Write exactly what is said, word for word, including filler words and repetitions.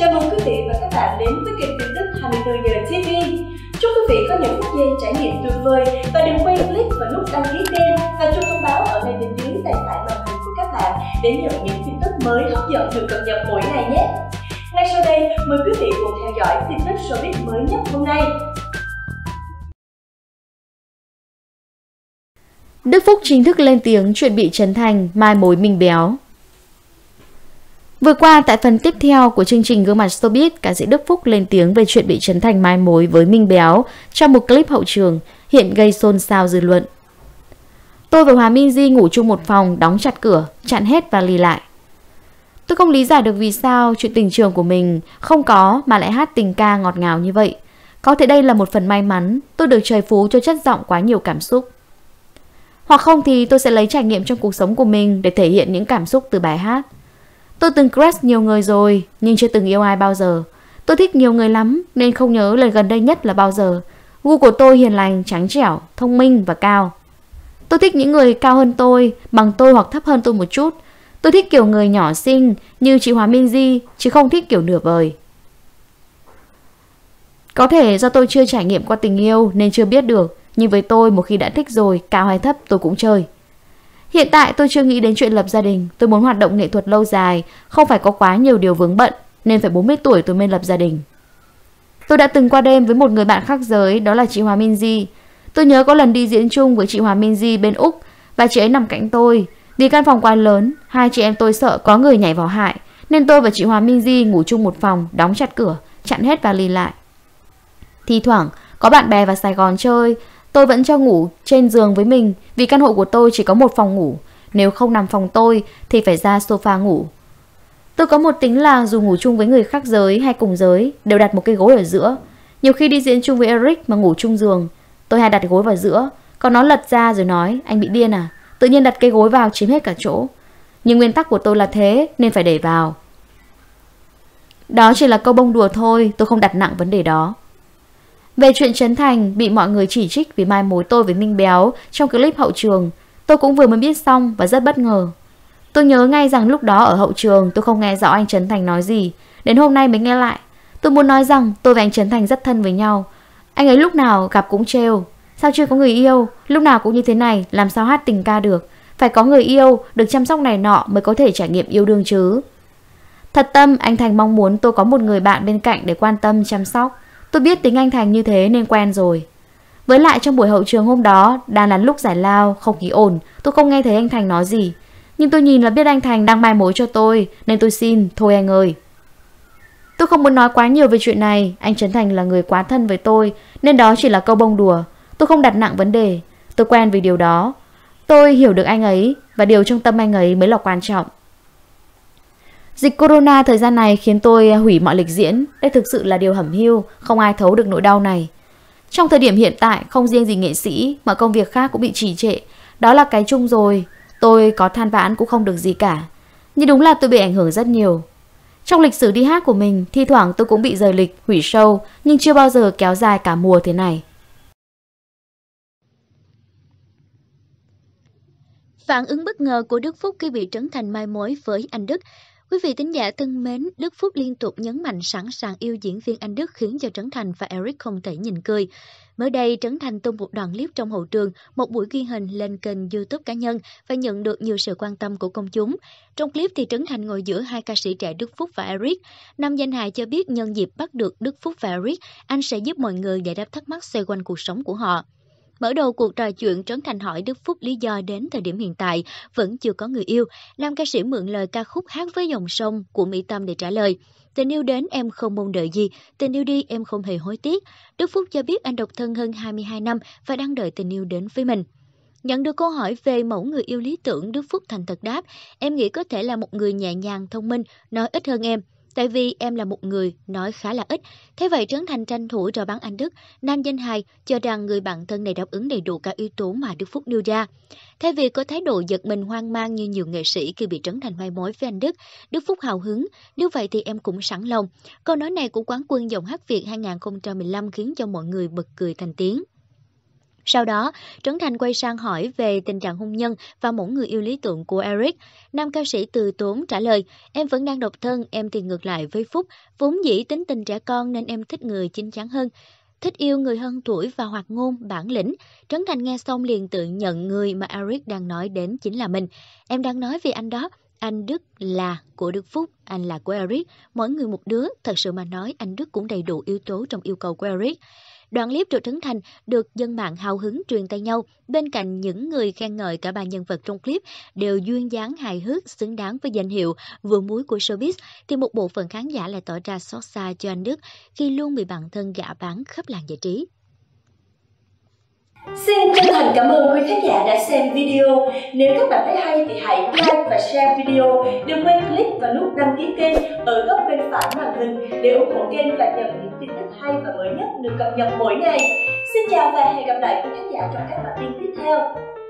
Chào mừng quý vị và các bạn đến với kênh tin tức hai mươi tư giờ ti vi. Chúc quý vị có những phút giây trải nghiệm tuyệt vời và đừng quên click vào nút đăng ký kênh và chuông thông báo ở ngay bên dưới tay phải màn hình của các bạn để nhận những tin tức mới hấp dẫn được cập nhật mỗi ngày nhé. Ngay sau đây, mời quý vị cùng theo dõi tin tức showbiz mới nhất hôm nay. Đức Phúc chính thức lên tiếng chuyện bị Trấn Thành mai mối Minh Béo. Vừa qua, tại phần tiếp theo của chương trình Gương mặt Showbiz, ca sĩ Đức Phúc lên tiếng về chuyện bị Trấn Thành mai mối với Minh Béo trong một clip hậu trường hiện gây xôn xao dư luận. Tôi và Hòa Minzy ngủ chung một phòng, đóng chặt cửa, chặn hết và lì lại. Tôi không lý giải được vì sao chuyện tình trường của mình không có mà lại hát tình ca ngọt ngào như vậy. Có thể đây là một phần may mắn, tôi được trời phú cho chất giọng quá nhiều cảm xúc. Hoặc không thì tôi sẽ lấy trải nghiệm trong cuộc sống của mình để thể hiện những cảm xúc từ bài hát. Tôi từng crush nhiều người rồi, nhưng chưa từng yêu ai bao giờ. Tôi thích nhiều người lắm, nên không nhớ lần gần đây nhất là bao giờ. Gu của tôi hiền lành, trắng trẻo, thông minh và cao. Tôi thích những người cao hơn tôi, bằng tôi hoặc thấp hơn tôi một chút. Tôi thích kiểu người nhỏ xinh như chị Hòa Minzy, chứ không thích kiểu nửa vời. Có thể do tôi chưa trải nghiệm qua tình yêu nên chưa biết được, nhưng với tôi một khi đã thích rồi, cao hay thấp tôi cũng chơi. Hiện tại tôi chưa nghĩ đến chuyện lập gia đình. Tôi muốn hoạt động nghệ thuật lâu dài, không phải có quá nhiều điều vướng bận, nên phải bốn mươi tuổi tôi mới lập gia đình. Tôi đã từng qua đêm với một người bạn khác giới, đó là chị Hòa Minzy. Tôi nhớ có lần đi diễn chung với chị Hòa Minzy bên Úc và chị ấy nằm cạnh tôi. Vì căn phòng quá lớn, hai chị em tôi sợ có người nhảy vào hại, nên tôi và chị Hòa Minzy ngủ chung một phòng, đóng chặt cửa, chặn hết và lì lại. Thi thoảng có bạn bè vào Sài Gòn chơi, tôi vẫn cho ngủ trên giường với mình vì căn hộ của tôi chỉ có một phòng ngủ. Nếu không nằm phòng tôi thì phải ra sofa ngủ. Tôi có một tính là dù ngủ chung với người khác giới hay cùng giới đều đặt một cái gối ở giữa. Nhiều khi đi diễn chung với Eric mà ngủ chung giường, tôi hay đặt gối vào giữa, còn nó lật ra rồi nói anh bị điên à, tự nhiên đặt cái gối vào chiếm hết cả chỗ. Nhưng nguyên tắc của tôi là thế nên phải để vào. Đó chỉ là câu bông đùa thôi, tôi không đặt nặng vấn đề đó. Về chuyện Trấn Thành bị mọi người chỉ trích vì mai mối tôi với Minh Béo trong clip hậu trường, tôi cũng vừa mới biết xong và rất bất ngờ. Tôi nhớ ngay rằng lúc đó ở hậu trường tôi không nghe rõ anh Trấn Thành nói gì, đến hôm nay mới nghe lại. Tôi muốn nói rằng tôi và anh Trấn Thành rất thân với nhau. Anh ấy lúc nào gặp cũng trêu, sao chưa có người yêu, lúc nào cũng như thế này, làm sao hát tình ca được, phải có người yêu, được chăm sóc này nọ mới có thể trải nghiệm yêu đương chứ. Thật tâm, anh Thành mong muốn tôi có một người bạn bên cạnh để quan tâm, chăm sóc. Tôi biết tính anh Thành như thế nên quen rồi. Với lại trong buổi hậu trường hôm đó, đang là lúc giải lao, không khí ồn, tôi không nghe thấy anh Thành nói gì. Nhưng tôi nhìn là biết anh Thành đang mai mối cho tôi, nên tôi xin, thôi anh ơi. Tôi không muốn nói quá nhiều về chuyện này, anh Trấn Thành là người quá thân với tôi, nên đó chỉ là câu bông đùa. Tôi không đặt nặng vấn đề, tôi quen vì điều đó. Tôi hiểu được anh ấy, và điều trong tâm anh ấy mới là quan trọng. Dịch corona thời gian này khiến tôi hủy mọi lịch diễn. Đây thực sự là điều hẩm hiu, không ai thấu được nỗi đau này. Trong thời điểm hiện tại, không riêng gì nghệ sĩ, mà công việc khác cũng bị trì trệ. Đó là cái chung rồi. Tôi có than vãn cũng không được gì cả. Nhưng đúng là tôi bị ảnh hưởng rất nhiều. Trong lịch sử đi hát của mình, thi thoảng tôi cũng bị rời lịch, hủy show, nhưng chưa bao giờ kéo dài cả mùa thế này. Phản ứng bất ngờ của Đức Phúc khi bị Trấn Thành mai mối với anh Đức. Quý vị thính giả thân mến, Đức Phúc liên tục nhấn mạnh sẵn sàng yêu diễn viên anh Đức khiến cho Trấn Thành và Eric không thể nhìn cười. Mới đây, Trấn Thành tung một đoạn clip trong hậu trường, một buổi ghi hình lên kênh YouTube cá nhân và nhận được nhiều sự quan tâm của công chúng. Trong clip thì Trấn Thành ngồi giữa hai ca sĩ trẻ Đức Phúc và Eric. Nam danh hài cho biết nhân dịp bắt được Đức Phúc và Eric, anh sẽ giúp mọi người giải đáp thắc mắc xoay quanh cuộc sống của họ. Mở đầu cuộc trò chuyện, Trấn Thành hỏi Đức Phúc lý do đến thời điểm hiện tại vẫn chưa có người yêu. Nam ca sĩ mượn lời ca khúc Hát với dòng sông của Mỹ Tâm để trả lời. Tình yêu đến em không mong đợi gì, tình yêu đi em không hề hối tiếc. Đức Phúc cho biết anh độc thân hơn hai mươi hai năm và đang đợi tình yêu đến với mình. Nhận được câu hỏi về mẫu người yêu lý tưởng, Đức Phúc thành thật đáp, em nghĩ có thể là một người nhẹ nhàng, thông minh, nói ít hơn em. Tại vì em là một người nói khá là ít. Thế vậy Trấn Thành tranh thủ rao bán anh Đức. Nam danh hài cho rằng người bạn thân này đáp ứng đầy đủ các yếu tố mà Đức Phúc nêu ra. Thay vì có thái độ giật mình hoang mang như nhiều nghệ sĩ khi bị Trấn Thành mai mối với anh Đức, Đức Phúc hào hứng. Nếu vậy thì em cũng sẵn lòng. Câu nói này của quán quân giọng hát Việt hai không một năm khiến cho mọi người bật cười thành tiếng. Sau đó, Trấn Thành quay sang hỏi về tình trạng hôn nhân và mẫu người yêu lý tưởng của Eric. Nam ca sĩ từ tốn trả lời, em vẫn đang độc thân, em thì ngược lại với Phúc. Vốn dĩ tính tình trẻ con nên em thích người chín chắn hơn. Thích yêu người hơn tuổi và hoạt ngôn, bản lĩnh. Trấn Thành nghe xong liền tự nhận người mà Eric đang nói đến chính là mình. Em đang nói về anh đó. Anh Đức là của Đức Phúc, anh là của Eric. Mỗi người một đứa, thật sự mà nói anh Đức cũng đầy đủ yếu tố trong yêu cầu của Eric. Đoạn clip của Trấn Thành được dân mạng hào hứng truyền tay nhau. Bên cạnh những người khen ngợi cả ba nhân vật trong clip đều duyên dáng hài hước, xứng đáng với danh hiệu vừa muối của showbiz, thì một bộ phận khán giả lại tỏ ra xót xa cho anh Đức khi luôn bị bạn thân gạ bán khắp làng giải trí. Xin chân thành cảm ơn quý khán giả đã xem video. Nếu các bạn thấy hay thì hãy like và share video. Đừng quên click vào nút đăng ký kênh ở góc bên phải màn hình để ủng hộ kênh và nhận những tin tức hay và mới nhất được cập nhật mỗi ngày. Xin chào và hẹn gặp lại quý khán giả trong các bản tin tiếp theo.